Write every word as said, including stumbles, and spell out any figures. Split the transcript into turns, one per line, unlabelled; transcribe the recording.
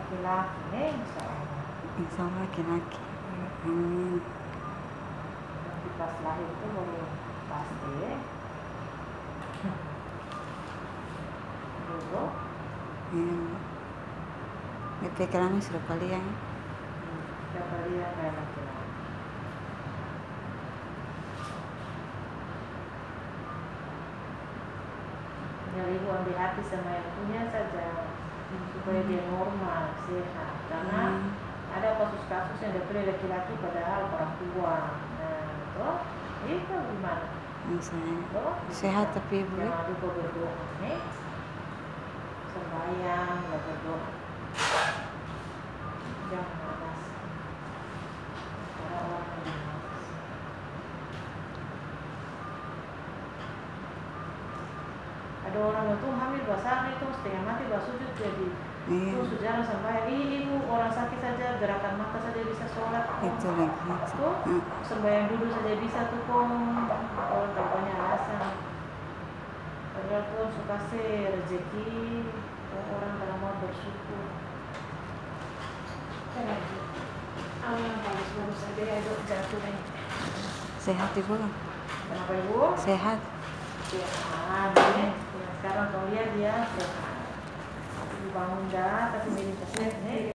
laki-laki nih, insya Allah.
Insya Allah laki-laki. Hmm.
Nanti pas lahir itu baru pasti. Dulu.
Iya. Itu kelamin sudah kalian.
Sudah kalian kayak laki-laki. Tinggal ibu ambil hati sama yang punya saja supaya dia normal, sehat. Karena hmm. ada kasus-kasus yang dipilih laki-laki padahal perempuan. Nah, toh itu gimana?
Misalnya sehat tapi ibu.
Jangan lupa berdoa, nih. Sembahyang, berdoa. Jangan malas. Karena orang yang malas. Ada orang itu hamil basah itu setengah mati basujud jadi
iya.
Itu sejarah sampai ini ibu orang sakit saja gerakan mata saja bisa sholat.
Itu lagi.
Tuh hmm. sembahyang dulu saja bisa tuh kong. Orang tak banyak alasan. Padahal Tuhan suka kasih rezeki orang kalau mau bersyukur. Allah bagus-bagus saja ya dok jatuh nih.
Sehat ibu.
Kenapa ibu?
Sehat.
Sehat. Sekarang kau lihat dia sehat. Bangun dah tapi milik sehat nih.